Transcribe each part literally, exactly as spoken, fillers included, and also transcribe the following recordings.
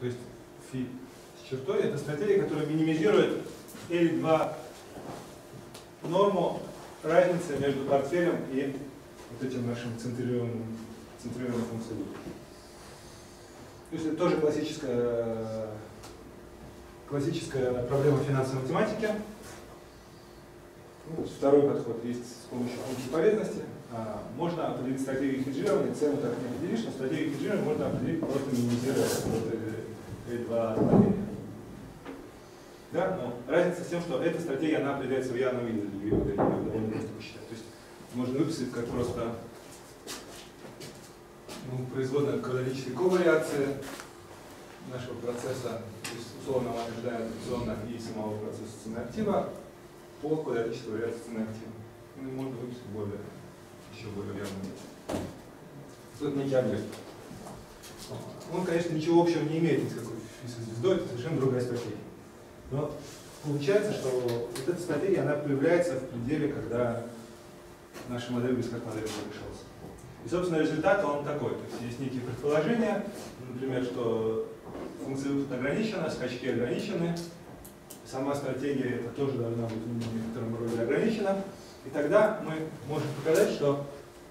то есть фи с чертой, это стратегия, которая минимизирует эль два норму разницы между портфелем и вот этим нашим центрированным, центрированной функцией. То есть это тоже классическая, классическая проблема финансовой математики. Ну, второй подход есть с помощью функции полезности. А, можно определить стратегию хеджирования, цену так не определишь, но стратегию хеджирования можно определить просто минимизируя эль два отклонения. Да? Но разница с тем, что эта стратегия она определяется в явном виде для любой модели, довольно просто посчитать. То есть можно выписать как просто ну, производная квадратической ковариации нашего процесса, то есть условного ожидания традиционно и самого процесса цены актива по квадратической вариации цены актива. Ну, можно выписать более, еще более явно. Тут некий объект. Он, конечно, ничего общего не имеет ни с какой звездой, это совершенно другая стратегия. Но получается, что вот эта стратегия, она появляется в пределе, когда наша модель близка к модели решалась. И, собственно, результат он такой. То есть есть некие предположения, например, что функция выпуска ограничена, скачки ограничены, сама стратегия это тоже должна быть в некотором роде ограничена. И тогда мы можем показать, что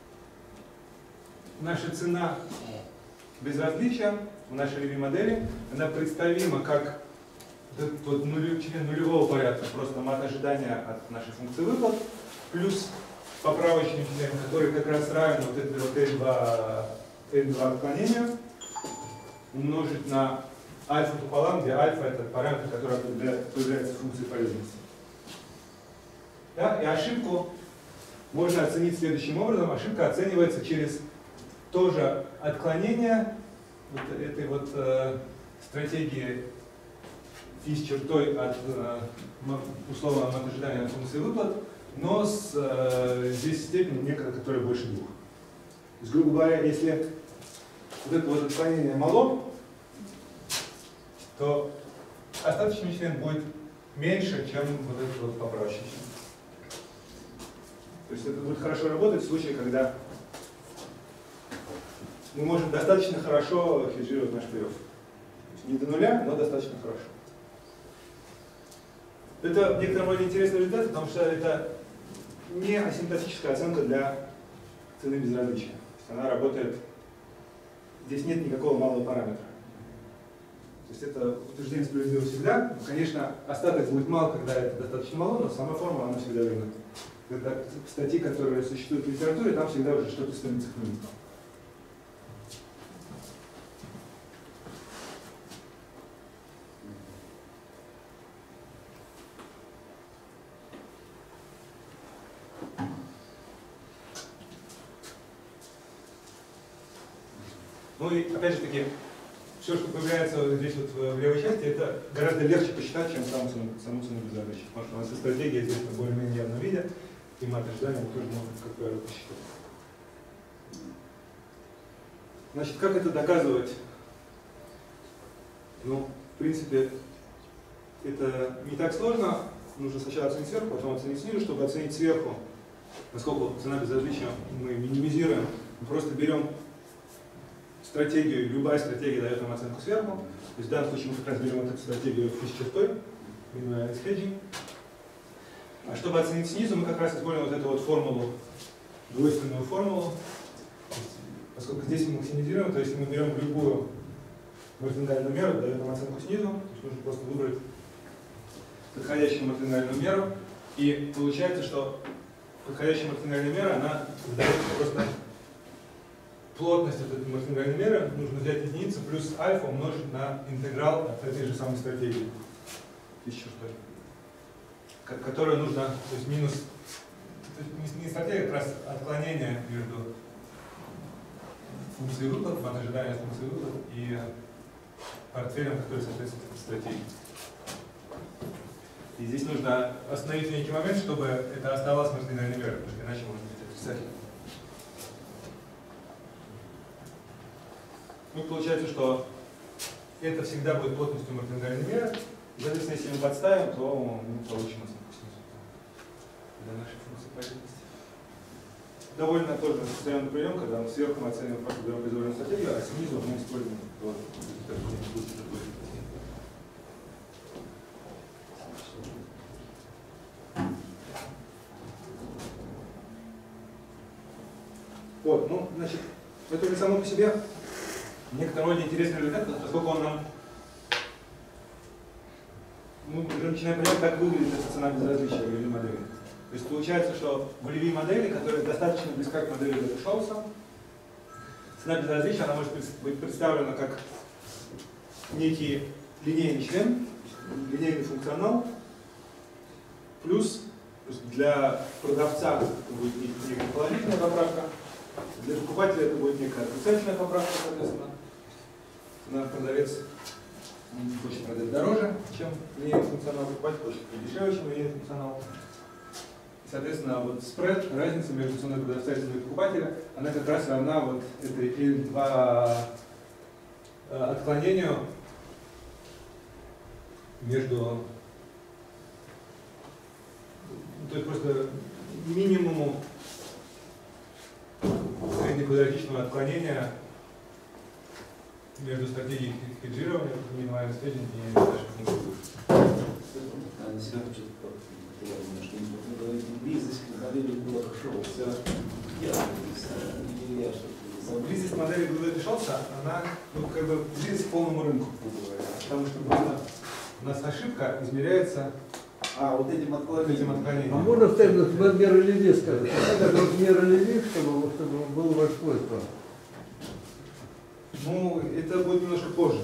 наша цена безразличия в нашей линейной модели, она представима как вот нулев, член нулевого порядка, просто мат ожидания от нашей функции выплат, плюс поправочный член, который как раз равен вот этой вот эль два, эль два отклонению, умножить на альфа пополам, где альфа это параметр, который появляется в функции полезности. Да? И ошибку можно оценить следующим образом. Ошибка оценивается через то же отклонение вот этой вот э, стратегии фи с чертой от э, условного мат ожидания от функции выплат, но с, э, здесь степень некая, которая больше двух. То есть, грубо говоря, если вот это вот отклонение мало, то остаточный член будет меньше, чем вот этот вот поправочный член. То есть это будет хорошо работать в случае, когда мы можем достаточно хорошо хеджировать наш плей-офф. Не до нуля, но достаточно хорошо. Это в некотором роде интересный результат, потому что это не асимптотическая оценка для цены безразличия. То есть она работает, здесь нет никакого малого параметра. То есть это утверждение справедливо всегда. Конечно, остаток будет мал, когда это достаточно мало, но сама формула она всегда верна. Это статьи, которые существуют в литературе, там всегда уже что-то стремится к нулю. Ну и опять же таки, все, что появляется здесь вот в левой части, это гораздо легче посчитать, чем саму цену, саму цену безразличия. Потому что у нас и стратегия здесь в более-менее явном виде, и мат ожидания мы тоже можем как правило посчитать. Значит, как это доказывать? Ну, в принципе, это не так сложно. Нужно сначала оценить сверху, потом оценить снизу. Чтобы оценить сверху, насколько цена безразличия мы минимизируем, мы просто берем стратегию, любая стратегия дает нам оценку сверху. То есть в данном случае мы как раз берем вот эту стратегию фи с чертой, минимальный hedging. А чтобы оценить снизу, мы как раз используем вот эту вот формулу, двойственную формулу. Поскольку здесь мы максимизируем, то есть мы берем любую мартингальную меру, дает нам оценку снизу, то есть нужно просто выбрать подходящую мартингальную меру. И получается, что подходящая мартингальная мера, она дает просто плотность от этой мартингальной меры, нужно взять единицу плюс альфа умножить на интеграл от этой же самой стратегии. Еще что-то. Которую нужно, то есть минус, то есть не стратегия, как раз отклонение между функцией выплат, мат ожидания функции выплат и портфелем, который соответствует этой стратегии. И здесь нужно остановить некий момент, чтобы это оставалось мартингальной мерой, потому что иначе может быть отрицательно. Ну, получается, что это всегда будет плотностью мартингальной меры. И, соответственно, если мы подставим, то мы получим оценку снизу для нашей функции полезности. Довольно тоже распространенный прием, когда мы сверху мы оцениваем просто берем произвольную стратегию, а снизу мы используем вот, Вот, ну, значит, это уже само по себе в некотором роде интересный результат, поскольку он нам, мы уже начинаем понимать, как выглядит эта цена безразличия в ролевой модели. То есть получается, что в ролевой модели, которая достаточно близка к модели Бека-Шоуса, цена безразличия она может быть представлена как некий линейный член, линейный функционал, плюс для продавца это будет некая положительная поправка, для покупателя это будет некая отрицательная поправка, соответственно. Наш продавец хочет продать дороже, чем линейный функционал, покупатель хочет дешевле, чем линейный функционал. Соответственно, вот спред, разница между ценой продавца и ценой покупателя, она как раз равна вот этой эл два отклонению между, то есть просто минимуму среднеквадратичного отклонения между стратегией хеджирования, минимальной степени и наших функций. Близость к модели Бека-Шоуса. Близость модели Бека-Шоуса, она ну, как бы близость к полному рынку, потому что просто у нас ошибка измеряется а, вот этим отклонением. отклонением. А можно вставить вот меру Леви сказать? Это вот мера Леви, чтобы, чтобы было ваше свойство. Ну, это будет немножко позже.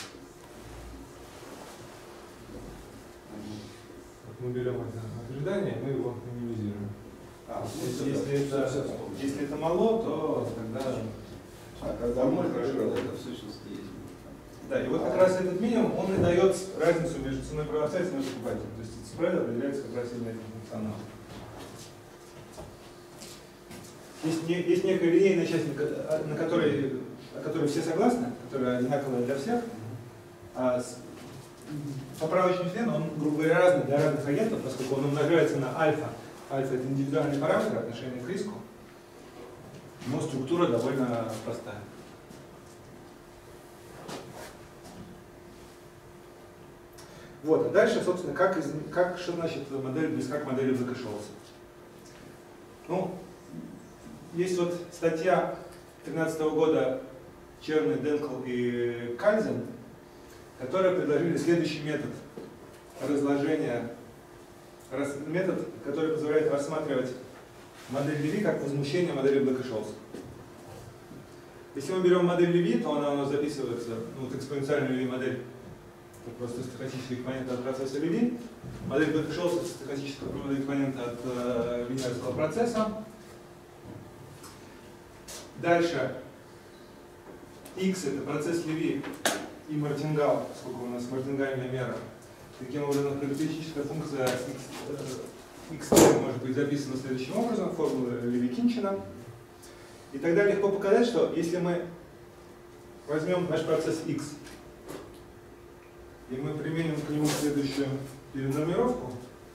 Мы берем это ожидание, мы его минимизируем. А, если, если, это, если это мало, то тогда... А, когда можно, это в сущности есть. Да, и вот как раз этот минимум, он и дает разницу между ценой продавца и ценой покупателя. То есть спред определяется как раз именно этим функционалом. Есть, не, есть некая линейная часть, на которой, о которой все согласны, которая одинаковая для всех. А с, поправочный член, он, грубо говоря, разный для разных агентов, поскольку он умножается на альфа. Альфа — это индивидуальный параметр отношения к риску, но структура довольно простая. Вот, а дальше, собственно, как, из, как что значит модель близка к модели Бека-Шоуса. Ну, есть вот статья две тысячи тринадцатого года Черный, Денкл и Кальзен, которые предложили следующий метод разложения, рас, метод, который позволяет рассматривать модель Леви как возмущение модели Бека-Шоуса. Если мы берем модель Леви, то она у нас записывается, ну, вот экспоненциальная Леви модель, просто стохастический экспонент от процесса Леви. Модель Бека-Шоуса — это стохастический экспонент от э, линейного процесса. Дальше x — это процесс Леви и мартингал, сколько у нас мартингальная мера. Таким образом, характеристическая функция x может быть записана следующим образом, формула Леви-Кинчина. И тогда легко показать, что если мы возьмем наш процесс x, и мы применим к нему следующую перенумеровку,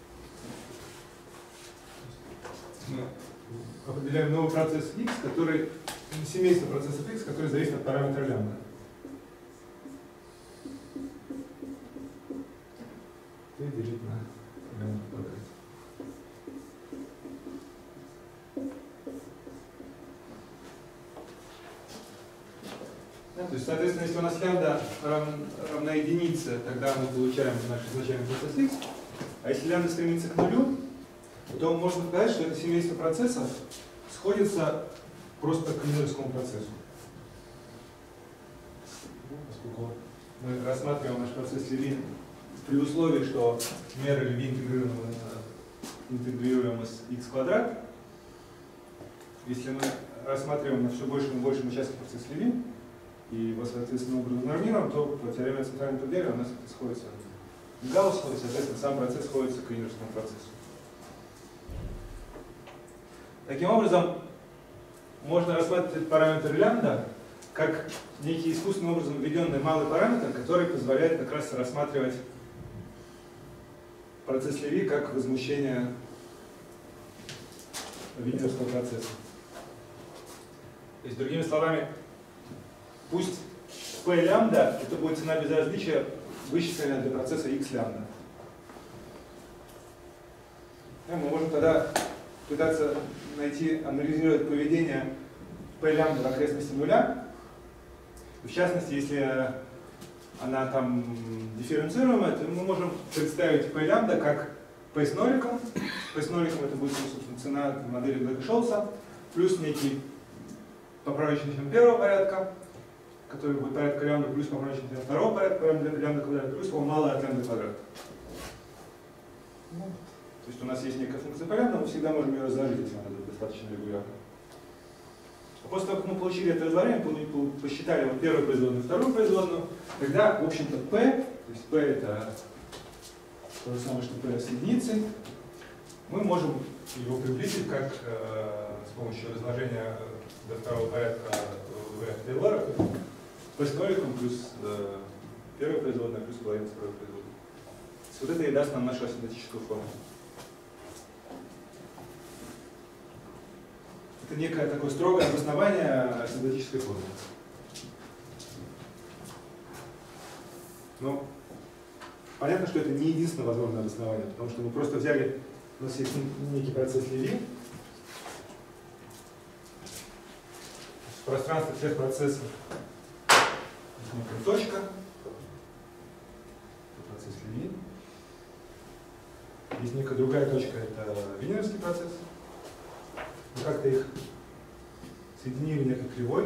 мы определяем новый процесс x, который семейство процессов x, который зависит от параметра лямбда. И делить на лямбда в квадрате. Да, то есть, соответственно, если у нас лямбда равна, равна единице, тогда мы получаем наш изначальный процесс x. А если лямбда стремится к нулю, то можно сказать, что это семейство процессов сходится просто к линейному процессу. Поскольку мы рассматриваем наш процесс Леви при условии, что мера Леви интегрируема, интегрируема с x квадрат, если мы рассматриваем на все большем и большем участке процесс Леви и его соответственно образом нормируем, то по теореме о центральном пределе у нас это сходится к Гауссу, и соответственно сам процесс сходится к Эйлерскому процессу. Таким образом, можно рассматривать параметр лямбда как некий искусственным образом введенный малый параметр, который позволяет как раз рассматривать процесс Леви как возмущение Винерского процесса. То есть, другими словами, пусть P лямбда это будет цена безразличия, вычисленная для процесса x лямбда. Мы можем тогда пытаться найти, анализировать поведение p лямбда в окрестности нуля. В частности, если она там дифференцируемая, то мы можем представить p лямбда как p с ноликом. P с ноликом это будет, собственно, цена модели Блэка-Шолца, плюс некий поправочный член первого порядка, который будет порядка лямбда, плюс поправочный член второго порядка лямбда квадрат, плюс его малое от лямбда квадрат. То есть у нас есть некая функция p лямбда, мы всегда можем ее разложить, если она достаточно регулярна. После того, как мы получили это разложение, посчитали вот первую производную, вторую производную, тогда, в общем-то, p, то есть p это то же самое, что p с единицей, мы можем его приблизить как э, с помощью разложения до второго порядка варианта Тейлора, p с ноликом плюс э, первая производная плюс половина второй производной. Вот это и даст нам нашу асимметрическую форму. Это некое такое строгое обоснование асимметрической формы. Но понятно, что это не единственное возможное обоснование, потому что мы просто взяли, у нас есть некий процесс Леви. В пространстве всех процессов есть некая точка. Это процесс Леви. Есть некая другая точка, это венеровский процесс. Мы как-то их соединили некой кривой,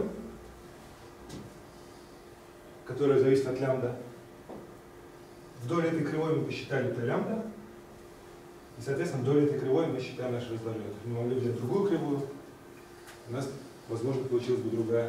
которая зависит от лямбда. Вдоль этой кривой мы посчитали p лямбда, и, соответственно, вдоль этой кривой мы считаем наше разложение. То есть мы могли взять другую кривую, у нас, возможно, получилась бы другая,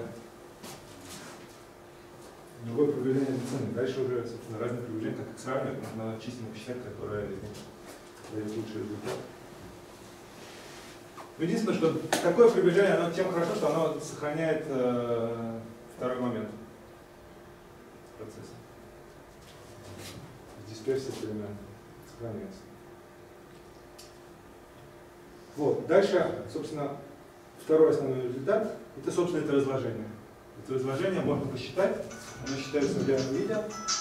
другое приближение цены. Дальше уже, собственно, разные приближения, как их сравнивать, можно численно посчитать, которое из них дает лучший результат. Единственное, что такое приближение, оно тем хорошо, что оно сохраняет э, второй момент процесса. Дисперсия элемента сохраняется. Вот. Дальше, собственно, второй основной результат – это, собственно, это разложение. Это разложение можно посчитать. Оно считается в идеальном виде.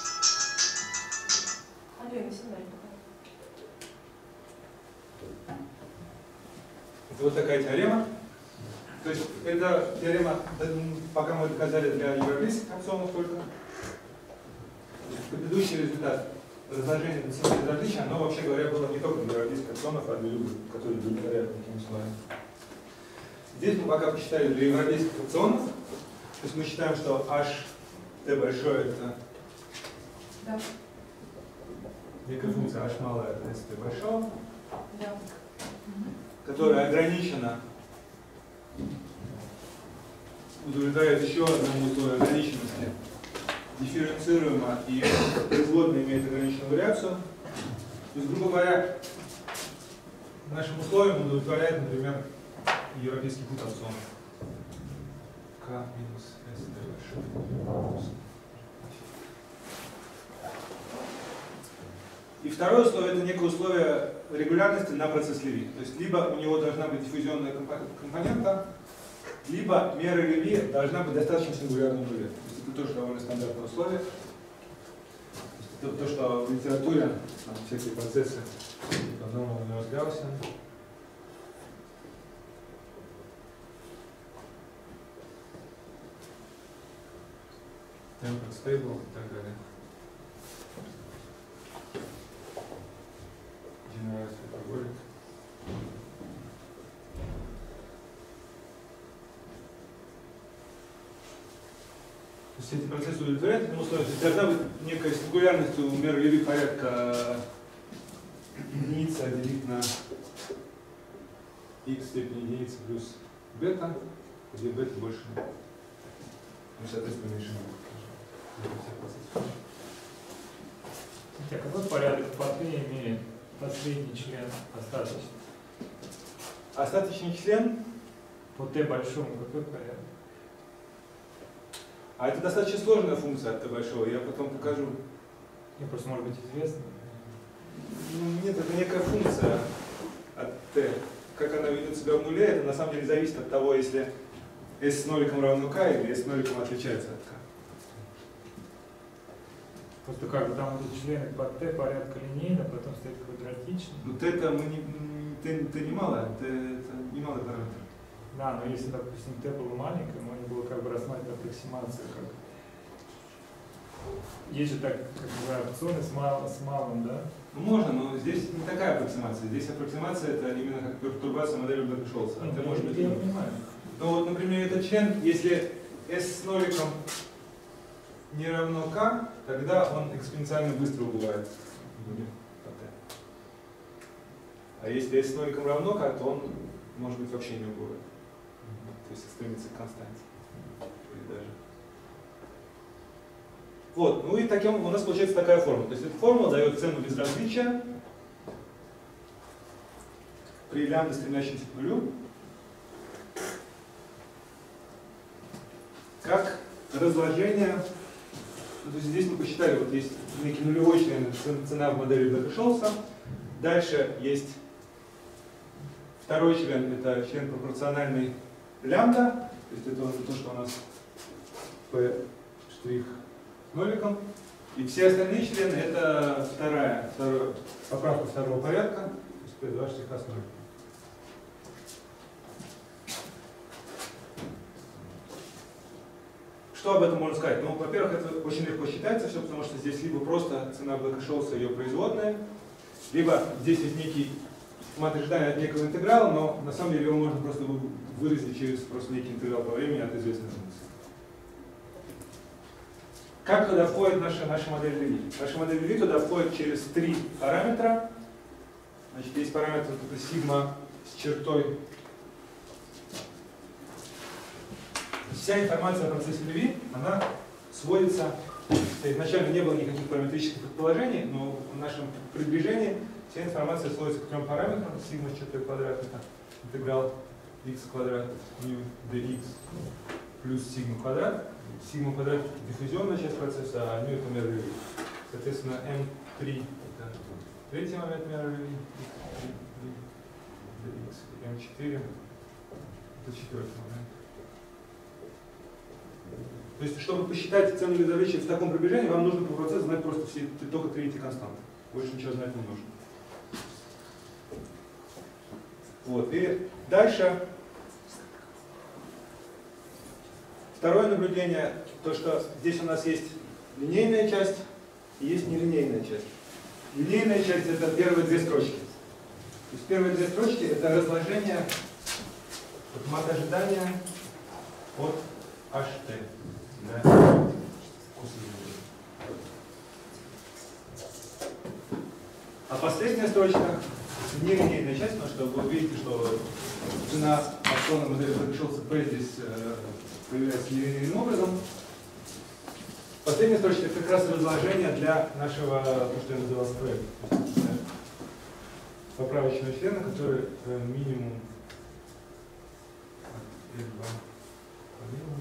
Это вот такая теорема. То есть это теорема, пока мы доказали для европейских аксионов только. Предыдущий результат разложения на различия, оно, вообще говоря, было не только для европейских аксионов, а для любых, которые удовлетворяют таким условиям. Здесь мы пока посчитали для европейских аксионов. То есть мы считаем, что h t большое это да. некая функция h малая от s t большого. Да. Которая ограничена, удовлетворяет еще одному условию ограниченности, дифференцируема и производная имеет ограниченную вариацию. То есть, грубо говоря, нашим условиям удовлетворяет, например, европейский путь опционов. К минус S T. И второе условие – это некое условие регулярности на процесс Леви. То есть либо у него должна быть диффузионная компонента, либо мера Леви должна быть достаточно сингулярной нуле. То есть это тоже довольно стандартное условие. То, то что в литературе там, всякие процессы по-новому Гаусса. Tempered stable и так далее. Generalized hyperbolic. То есть эти процессы удовлетворяют этому условию. То есть должна быть некая сингулярность у меры Леви порядка единицы делить на x степени единицы плюс бета, где бета больше, ну, соответственно, меньше. А какой порядок по Т имеет последний член остаточный? Остаточный член? По Т большому какой порядок? А это достаточно сложная функция от Т большого, я потом покажу. Мне просто может быть известно. Ну, нет, это некая функция от Т. Как она ведет себя в нуле, это на самом деле зависит от того, если S с ноликом равно К или S с ноликом отличается от К. Просто как бы там будут члены по Т порядка линейно, потом стоит квадратичный. Ну Т это мы не, Т, Т не мало, Т это не малый параметр. Да, но если, допустим, Т было маленькое, можно было как бы рассматривать аппроксимацию как. Есть же так, как называют, опционы с, мал, с малым, да? Ну, можно, но здесь не такая аппроксимация. Здесь аппроксимация это именно как пертурбация модели Блэка-Шолса. Нет, Это я, может быть. я понимаю. Ну вот, например, этот член, если S с ноликом не равно K, тогда он экспоненциально быстро убывает. А если S с ноликом равно K, то он может быть вообще не убывает. То есть стремится к константе. Или даже. Вот, ну и таким у нас получается такая формула. То есть эта формула дает цену безразличия при лямбда, стремящемся к нулю, как разложение. Ну, то есть здесь мы посчитали, вот есть некий нулевой член, цена в модели Блэка-Шолса. Дальше есть второй член, это член пропорциональный лямбда, то есть это то, что у нас P' ноликом. И все остальные члены это вторая, вторая поправка второго порядка, то есть P два штриха с ноликом. Что об этом можно сказать? Ну, во-первых, это очень легко считается все, потому что здесь либо просто цена Блэка-Шолса и ее производная, либо здесь есть некий мат ожидания от некого интеграла, но на самом деле его можно просто выразить через просто некий интеграл по времени от известной функции. Как туда входит наша, наша модель Леви? Наша модель Леви туда входит через три параметра. Значит, есть параметр это сигма с чертой. Вся информация о процессе Леви, она сводится, изначально не было никаких параметрических предположений, но в нашем приближении вся информация сводится к трем параметрам. Сигма с чертой квадрат это интеграл x квадрат μ dx плюс сигма квадрат. Сигма квадрат диффузионная часть процесса, а μ это мера Леви. Соответственно, эм три это третий момент меры Леви, эм четыре это четвертый момент. То есть, чтобы посчитать цену безразличия в таком приближении, вам нужно по процессу знать просто все, только три эти константы. Больше ничего знать не нужно. Вот. И дальше второе наблюдение, то что здесь у нас есть линейная часть и есть нелинейная часть. Линейная часть это первые две строчки. То есть первые две строчки это разложение от мат ожидания от ht. Да. А последняя строчка это нелинейная часть, потому что вы видите, что цена опционной модели Блэка-Шолса P здесь э, появляется нелинейным образом. Последняя строчка это как раз разложение для нашего, то, что я называл спред, поправочного члена, который э, минимум L два по минимуму.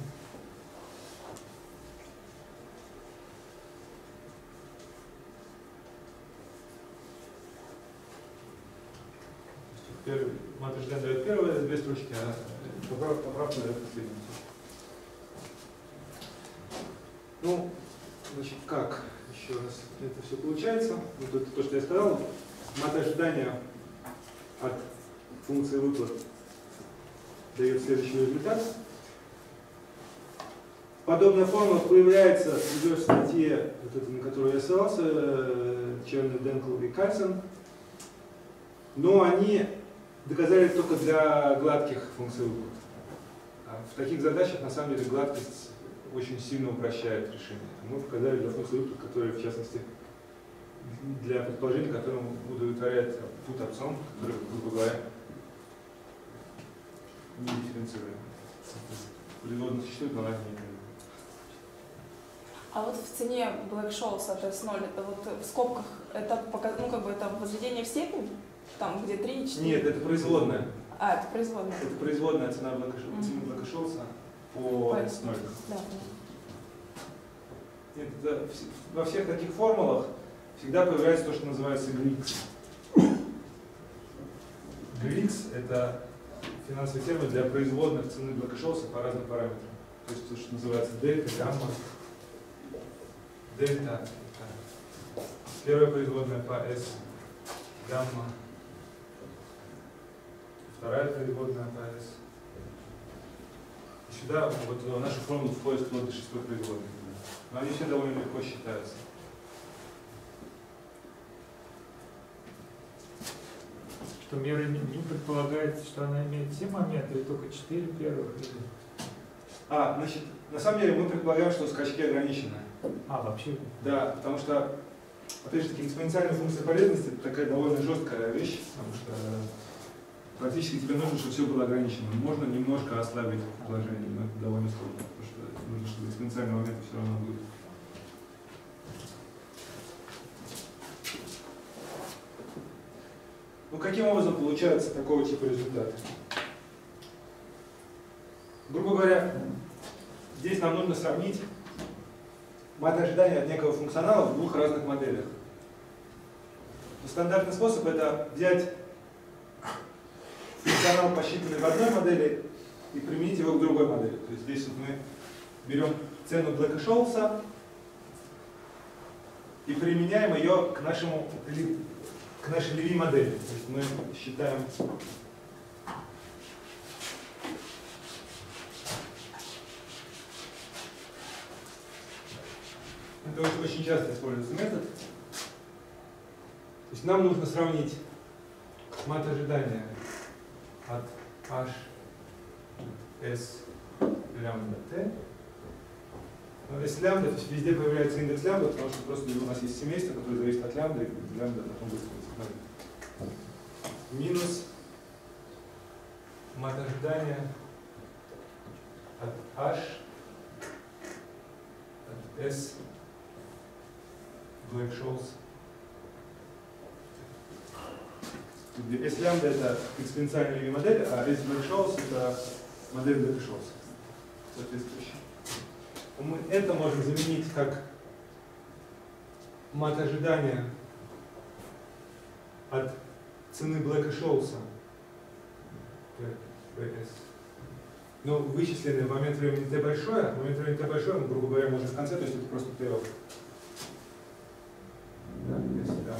Мат ожидания дает первые две строчки, а поправка, поправка дает последнюю. Ну, значит, как еще раз это все получается? Вот это то, что я сказал. Мат ожидания от функции выплат дает следующий результат. Подобная формула появляется в статье, вот этой, на которую я ссылался, Черный, Денкл и Кальсон, но они доказали только для гладких функций выплат. А в таких задачах на самом деле гладкость очень сильно упрощает решение. Мы показали для функций выплат, которые в частности для предположений, которым удовлетворяет put опцион, который, грубо говоря, не дифференцируем. Производно существует, но она не дифференцирует. А вот в цене Блэк-Шолса, то есть ноль, это вот в скобках, это показ... ну как бы это возведение в степень? Там, где три и четыре? Нет, это производная. А, это производная. Это производная цена Блэка-Шолса по S ноль. Да, Нет, это, во всех таких формулах всегда появляется то, что называется ГЛИКС. ГЛИКС – это финансовый термин для производных цены Блэка-Шолса по разным параметрам. То есть то, что называется дельта, гамма, дельта. Первая производная по S гамма. Вторая производная по S сюда вот в нашу формулу входит вплоть до шестой производной. Но они все довольно легко считаются. Что мера не предполагается, что она имеет все моменты, или только четыре первых? Или... А, значит, на самом деле мы предполагаем, что скачки ограничены. А, вообще? Да, потому что, опять же таки, экспоненциальная функция полезности это такая довольно жесткая вещь, потому что практически тебе нужно, чтобы все было ограничено. Можно немножко ослабить положение, но это довольно сложно, потому что нужно, чтобы экспоненциальный момент все равно будет. Ну, каким образом получается такого типа результаты? Грубо говоря, здесь нам нужно сравнить мат ожидания от некого функционала в двух разных моделях. Стандартный способ — это взять функционал, посчитанный в одной модели, и применить его к другой модели. То есть здесь вот мы берем цену Блэка-Шоулса и применяем ее к, нашему, к нашей Леви модели. То есть мы считаем это очень, очень часто используется метод. То есть нам нужно сравнить мат ожидания от h s лямбда t. Но если лямбда, то есть везде появляется индекс лямбда, потому что просто у нас есть семейство, которое зависит от лямбда, и лямбда потом будет минус мат ожидания от h от s Black-Scholes. где S лямбда это экспоненциальная Леви модель, а S Black-Scholes это модель Black-Scholes. Соответствующая. Мы это можем заменить как мат ожидания от цены Блэка-Шоулса, но вычисленный в момент времени t большое, в момент времени t большое, мы, грубо говоря, можем в конце, то есть это просто t of. Да, если лямбда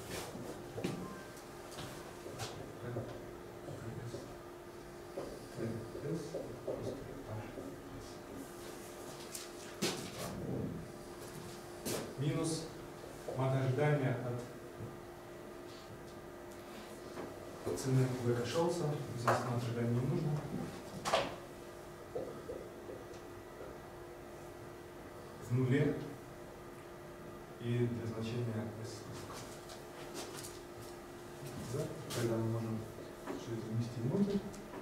минус мат ожидания от цены Блэка-Шоулса. Здесь мат ожидания не нужно. В нуле и для значения S. Да? Тогда мы можем все это вместе внутрь.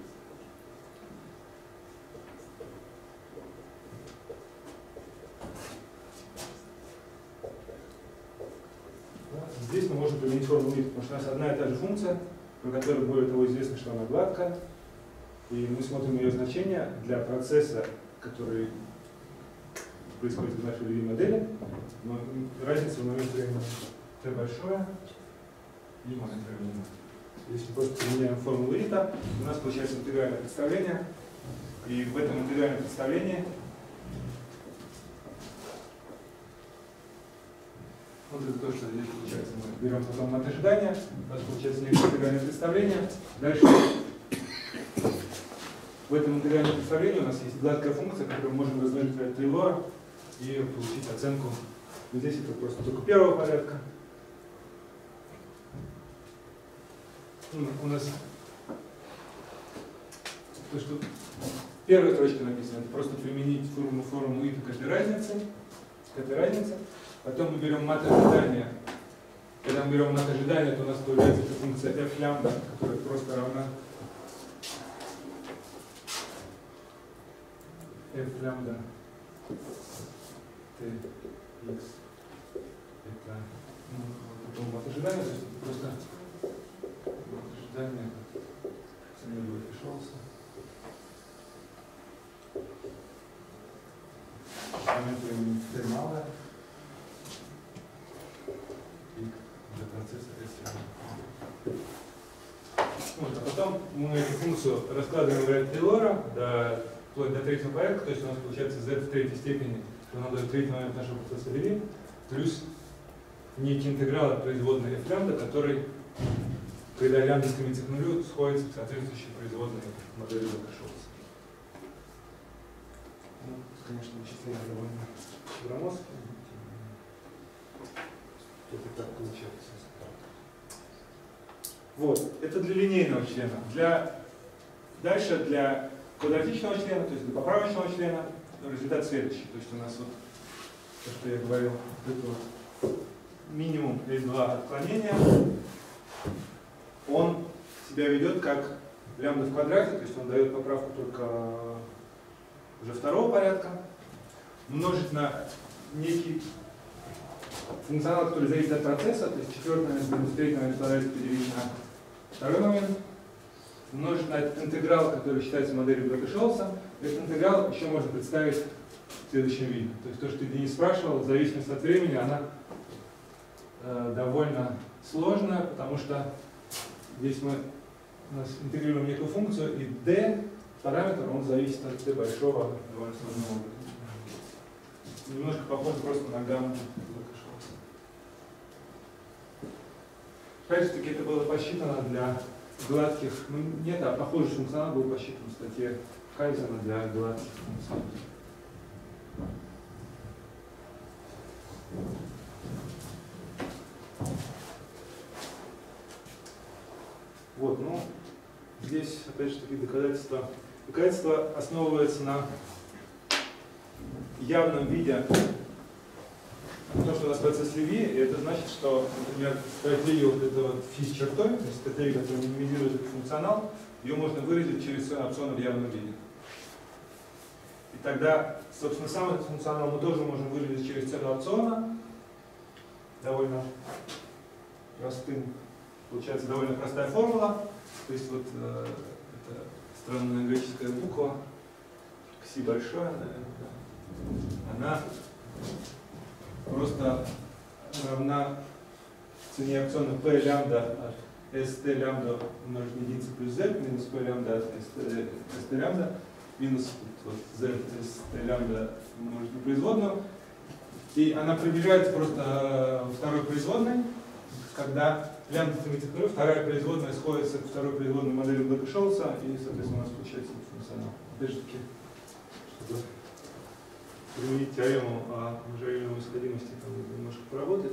Здесь мы можем применить формулу и, потому что у нас одна и та же функция, про которую, более того, известно, что она гладкая. И мы смотрим ее значение для процесса, который происходит в нашей Леви модели. Но разница в момент времени t большое и момент времени ноль. Если мы просто применяем формулу Рита, у нас получается интегральное представление. И в этом интегральном представлении вот это то, что здесь получается. Мы берем потом мат ожидания, у нас получается некое интегральное представление. Дальше в этом интегральном представлении у нас есть гладкая функция, которую мы можем разложить в Тейлора и получить оценку. Но здесь это просто только первого порядка. Ну, у нас то, что в первой строчке написано, это просто применить формулу формулу и к этой разнице, к этой разнице. Потом мы берем мат ожидания. Когда мы берем мат ожидания, то у нас появляется эта функция f лямбда, которая просто равна f лямбда t x. Это ну, потом мат ожидания, то есть просто мат ожидания цены Блэка-Шоулса. Момент времени t малое. Для процесса S. Вот, а потом мы эту функцию раскладываем в ряд Тейлора до, вплоть до третьего порядка, то есть у нас получается z в третьей степени, что надо третий момент нашего процесса Леви, плюс некий интеграл от производной f лямбда, который, когда лямбда стремится к нулю, сходится к соответствующей производной модели Блэка-Шоулса. конечно, вычисление довольно громоздкое. Это так получается. Вот, это для линейного члена. Для, дальше для квадратичного члена, то есть для поправочного члена, результат следующий. То есть у нас вот, то, что я говорил, вот это вот минимум эс два отклонения, он себя ведет как лямбда в квадрате, то есть он дает поправку только уже второго порядка, умножить на некий функционал, который зависит от процесса, то есть четвертый момент минус третий момент квадрате поделить на второй момент, умножить на этот интеграл, который считается моделью Блэка-Шолса. Этот интеграл еще можно представить в следующем виде. То есть то, что ты, Денис, спрашивал, зависимость от времени, она э, довольно сложная, потому что здесь мы у нас интегрируем некую функцию, и d параметр, он зависит от t большого довольно сложного образа. Немножко похоже просто на гамму Блэка-Шолса. Опять же таки, это было посчитано для гладких, ну нет, а похожий функционал был посчитан в статье Кайзена для гладких функционалов. Вот, ну, здесь, опять же таки, доказательство. Доказательство основывается на явном виде то, что у нас процесс Леви, и это значит, что, например, стратегию вот этого фи с чертой, то есть стратегию, которая минимизирует этот функционал, ее можно выразить через свой опцион в явном виде. И тогда, собственно, сам этот функционал мы тоже можем выразить через цену опциона, довольно простым, получается довольно простая формула, то есть вот э, это странная греческая буква, кси большое, наверное, она просто равна цене опциона p лямбда от st лямбда умножить на единицу плюс z минус p лямбда от st, st лямбда минус вот, z st лямбда умножить на производную. И она приближается просто второй производной, когда лямбда стремится к нулю, вторая производная сходится к второй производной модели Блэка-Шолса, и, соответственно, у нас получается функционал. Опять же таки, чтобы применить теорему о межрайонной исходимости, там нужно немножко поработать.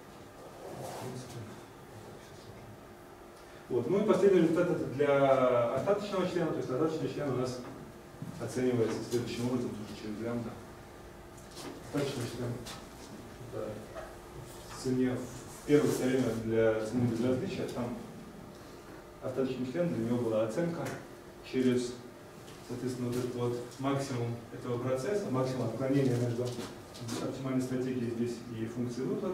Вот. Ну и последний результат это для остаточного члена, то есть остаточный член у нас оценивается следующим образом, тоже через лямбда. Остаточный член это в цене в первой теореме для цены безразличия, там остаточный член, для него была оценка через, соответственно, вот этот вот максимум этого процесса, максимум отклонения между оптимальной стратегией здесь и функцией выплат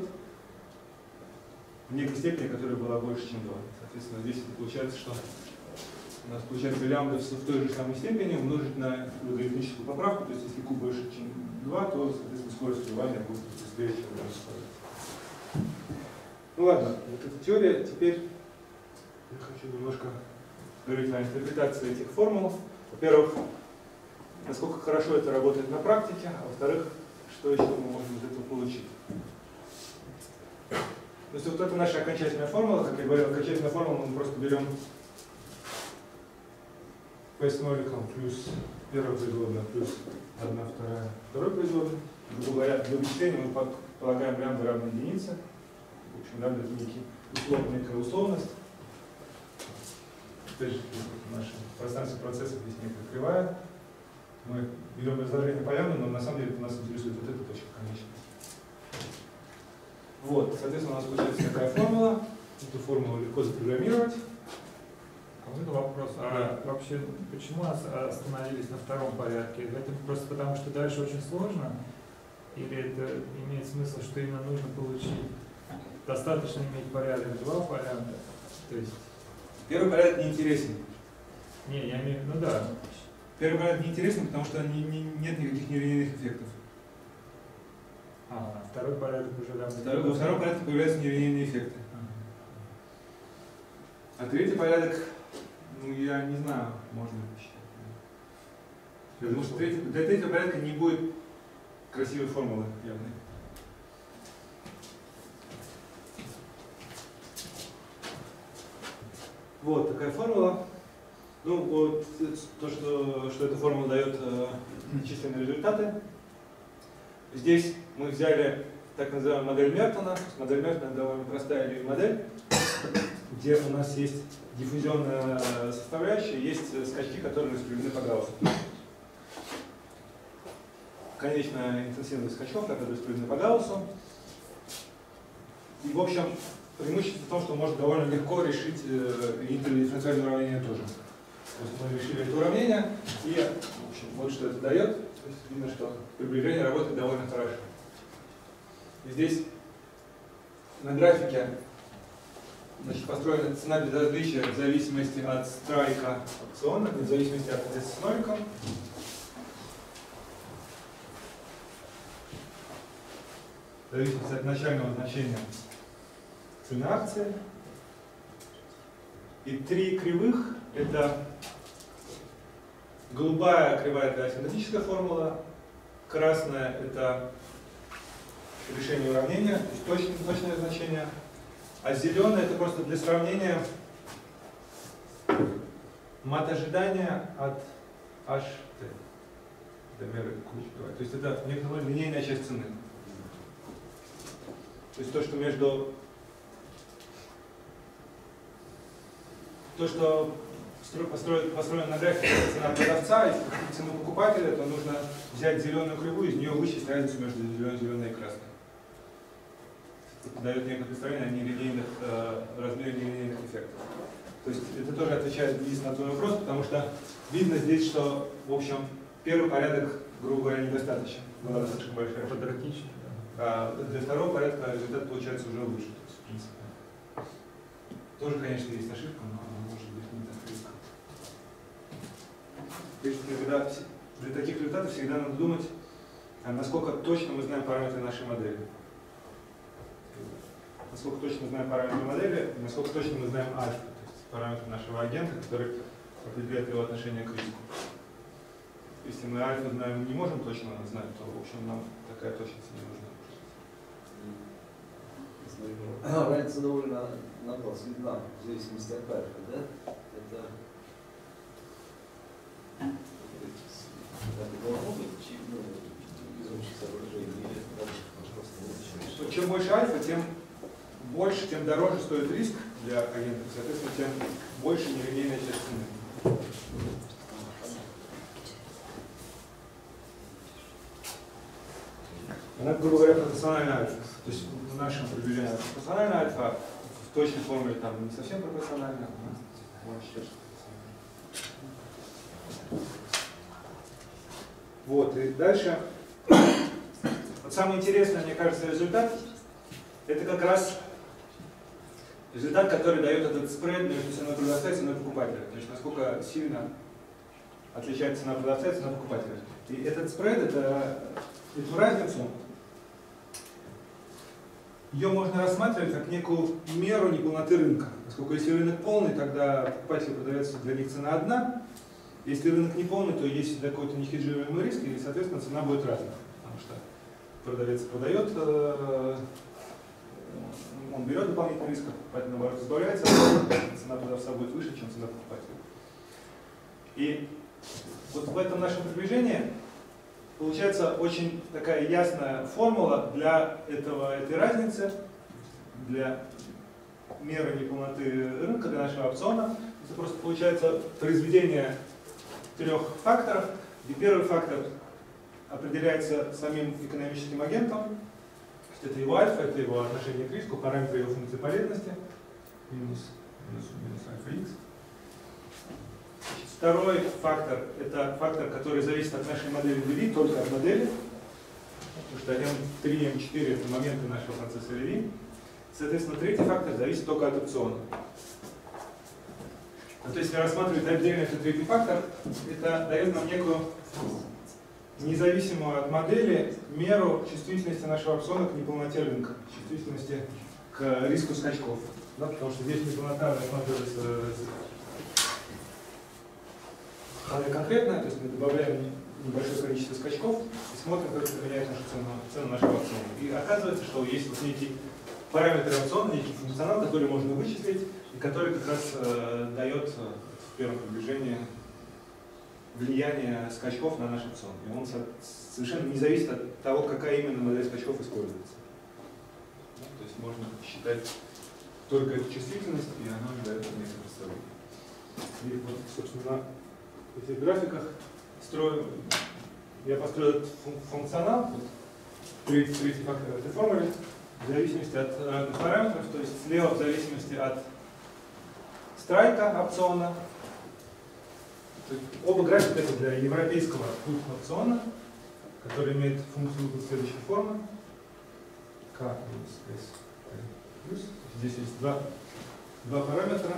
в некой степени, которая была больше, чем два. Соответственно, здесь это получается, что у нас получается лямбда в той же самой степени умножить на логарифмическую поправку, то есть если q больше, чем два, то, соответственно, скорость вливания будет быстрее, чем два. Ну ладно, вот эта теория. Теперь я хочу немножко говорить о интерпретации этих формул. Во-первых, насколько хорошо это работает на практике, а во-вторых, что еще мы можем из этого получить. То есть вот это наша окончательная формула, как я говорил, окончательная формула, мы просто берем p с ноликом плюс первая производная плюс одна вторая второй производной. Грубо говоря, для вычисления мы полагаем лямбда равной единице. В общем, лямбда это некий услов, некая условность. Опять же, в нашем пространстве процессов есть некая кривая. Мы берем изложение по лямбда, но на самом деле нас интересует вот эта точка конечности. Вот, соответственно, у нас получается такая формула. Эту формулу легко запрограммировать. А вот вопрос. А вообще, почему остановились на втором порядке? Это просто потому, что дальше очень сложно? Или это имеет смысл, что именно нужно получить? Достаточно иметь порядок два порядка? То есть... Первый порядок неинтересен. Не, я имею в виду, ну да. Первый порядок неинтересен, потому что не, не, нет никаких нелинейных эффектов. А, второй порядок уже да. Второй, во втором порядке появляются нелинейные эффекты. А третий порядок, ну я не знаю, можно посчитать. Потому что третий, для третьего порядка не будет красивой формулы явной. Вот такая формула. Ну, вот то, что, что эта формула дает э, численные результаты. Здесь мы взяли так называемую модель Мертона. Модель Мертона довольно простая модель, где у нас есть диффузионная составляющая, есть скачки, которые распределены по Гауссу. Конечная интенсивность скачков, которые распределены по Гауссу. И, в общем, преимущество в том, что можно довольно легко решить э, интердифференциальное уравнение тоже. То есть мы решили это уравнение, и в общем, вот что это дает. То есть видно, что приближение работает довольно хорошо. И здесь на графике, значит, построена цена безразличия в зависимости от страйка опциона, в зависимости от с ноликом. В зависимости от начального значения цены акции. И три кривых — это голубая кривая — это асимметрическая формула, красная — это решение уравнения, то есть точное, точное значение, а зеленое — это просто для сравнения мат ожидания от ht до меры ключевой. То есть это некоторая линейная часть цены. То есть то, что между то, что построено, построено на графике цена продавца и цену покупателя, то нужно взять зеленую кривую, из нее вычесть разницу между зеленой, зеленой и красной. Это дает некое представление о нелинейных э, размере нелинейных эффектов. То есть это тоже отвечает единственно на твой вопрос, потому что видно здесь, что в общем первый порядок, грубо говоря, недостаточен. Была достаточно большая. Квадратично. А для второго порядка результат получается уже лучше. То есть, в принципе, тоже, конечно, есть ошибка, но она может быть не так близко. То есть, когда для таких результатов всегда надо думать, насколько точно мы знаем параметры нашей модели. Насколько точно мы знаем параметры модели, насколько точно мы знаем альфа, то есть параметры нашего агента, который определяет его отношение к риску. Если мы альфа знаем, не можем точно знать, то, в общем, нам такая точность не нужна. Разница довольно на глаз видна, в зависимости от альфа, да? Это, это должно быть, ну, из общих соображений, или это просто не. Чем больше альфа, тем больше, тем дороже стоит риск для агентов, соответственно, тем больше нелинейная часть цены. Она, грубо говоря, пропорциональна альфа. То есть в нашем приближении пропорциональна альфа, в точной формуле там не совсем пропорциональна. Вот, и дальше. Вот самый интересный, мне кажется, результат — это как раз результат, который дает этот спред между ценой продавца и ценой покупателя. То есть насколько сильно отличается цена продавца и цена покупателя. И этот спред, это, эту разницу, ее можно рассматривать как некую меру неполноты рынка. Поскольку если рынок полный, тогда покупатель и продавец, для них цена одна. Если рынок не полный, то есть какой-то нехеджируемый риск, и, соответственно, цена будет разная. Потому что продавец продает, он берет дополнительный риск, покупатель, наоборот, избавляется, цена продавца будет выше, чем цена покупателя. И вот в этом нашем приближении получается очень такая ясная формула для этого, этой разницы, для меры неполноты рынка, для нашего опциона. Это просто получается произведение трех факторов, где первый фактор определяется самим экономическим агентом, то есть это его альфа, это его отношение к риску, параметры его функции полезности, минус, минус, минус альфа х. Второй фактор — это фактор, который зависит от нашей модели Леви, только от модели, потому что эм три, эм четыре — это моменты нашего процесса Леви. Соответственно, третий фактор зависит только от опциона. Ну, то есть, если рассматривать отдельно этот третий фактор, это дает нам некую независимую от модели меру чувствительности нашего опциона к неполноте рынка, чувствительности к риску скачков. Да, потому что здесь неполнота рассматривается вполне конкретно, то есть мы добавляем небольшое количество скачков и смотрим, как это меняет нашу цену, цену нашего опциона. И оказывается, что есть вот некий параметр опциона, некий функционал, который можно вычислить и который как раз э, дает в первом приближении влияние скачков на наш опцион. И он совершенно не зависит от того, какая именно модель скачков используется. Ну, то есть можно считать только эту чувствительность, и она дает место представления. И вот, собственно, в этих графиках строю, я построил этот фун функционал, вот, третий, третий фактор этой формулы, в зависимости от разных параметров, то есть слева в зависимости от страйка опциона. То есть оба графика это для европейского опциона, который имеет функцию следующей формы. K минус S плюс. Здесь есть два, два параметра.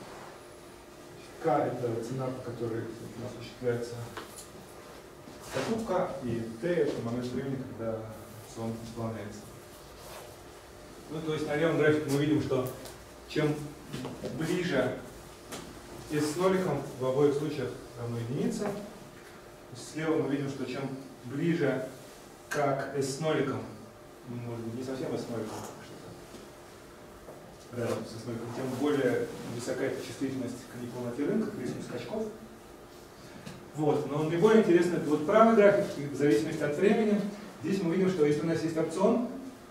K это цена, по которой у нас осуществляется покупка, и T это момент времени, когда опцион исполняется. Ну, то есть на левом графике мы видим, что чем ближе S с ноликом в обоих случаях равно единице. Слева мы видим, что чем ближе к S с ноликом, ну, может быть, не совсем S с ноликом, что-то рядом с S ноликом, тем более высокая чувствительность к неполноте рынка, к риску скачков. Вот. Но наиболее интересно это вот правый график, в зависимости от времени. Здесь мы видим, что если у нас есть опцион,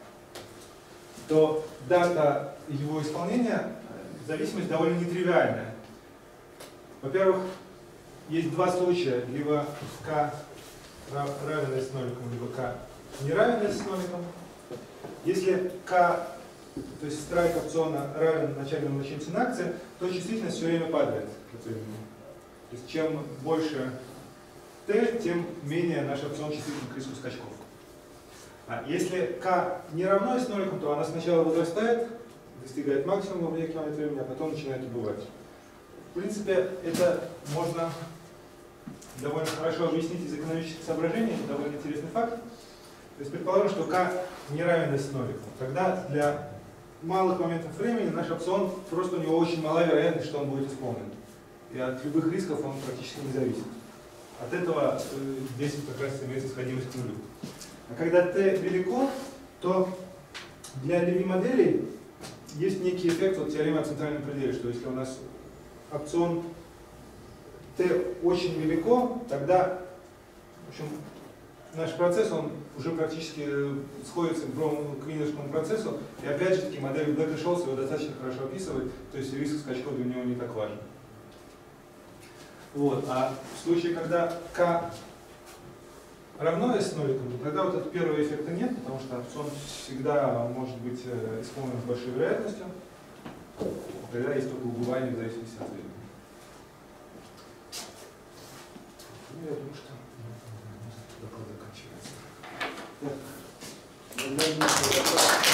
то дата его исполнения, зависимость довольно нетривиальная. Во-первых, есть два случая, либо k равен s ноликом, либо k не равен s ноликом. Если k, то есть страйк опциона, равен начальному значению цены акции, то чувствительность все время падает. То есть чем больше t, тем менее наш опцион чувствителен к риску скачков. А если k не равно s ноликом, то она сначала возрастает, достигает максимума в некий момент времени, а потом начинает убывать. В принципе, это можно довольно хорошо объяснить из экономических соображений, это довольно интересный факт. То есть предположим, что k не равен s ноликом. Тогда для малых моментов времени наш опцион, просто у него очень мала вероятность, что он будет исполнен. И от любых рисков он практически не зависит. От этого здесь как раз имеется сходимость к нулю. А когда t велико, то для Леви-моделей есть некий эффект, вот теорема о центральном пределе, что если у нас опцион t очень велико, тогда в общем, наш процесс он уже практически сходится к Броун-Квинерскому процессу, и опять же таки модель Блэк и Шолс его достаточно хорошо описывает, то есть риск скачков для него не так важен. Вот. А в случае, когда k равно s ноликом, тогда вот этого первого эффекта нет, потому что опцион всегда может быть исполнен с большой вероятностью. Тогда есть только убывание в зависимости от времени. Ну, я думаю, что доклад заканчивается. Так.